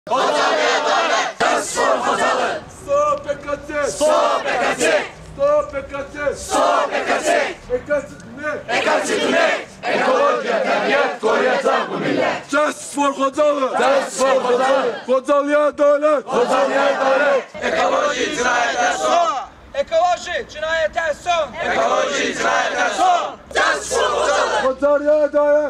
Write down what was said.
Kocaeli'ye adalet! Just for Kocaeli! Stop PKC! Stop PKC! Stop PKC! Stop PKC! PKC! Ekoloji tabiat koruyacak bu millet. Just for Kocaeli! Just for Kocaeli! Kocaeli'ye adalet! Kocaeli'ye adalet! Ekoloji cinayete son! Ekoloji cinayete son! Ekoloji cinayete son! Just for Kocaeli! Kocaeli'ye adalet!